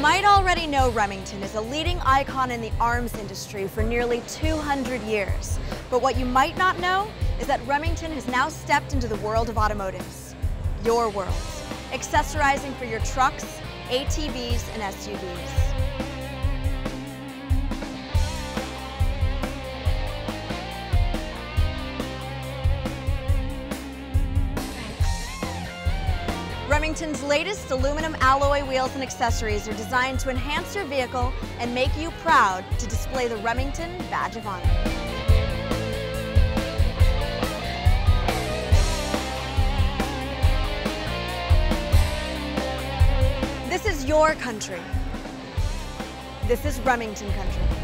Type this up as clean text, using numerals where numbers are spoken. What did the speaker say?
might already know Remington is a leading icon in the arms industry for nearly 200 years. But what you might not know is that Remington has now stepped into the world of automotives. Your world. Accessorizing for your trucks, ATVs, and SUVs. Remington's latest aluminum alloy wheels and accessories are designed to enhance your vehicle and make you proud to display the Remington Badge of Honor. This is your country. This is Remington country.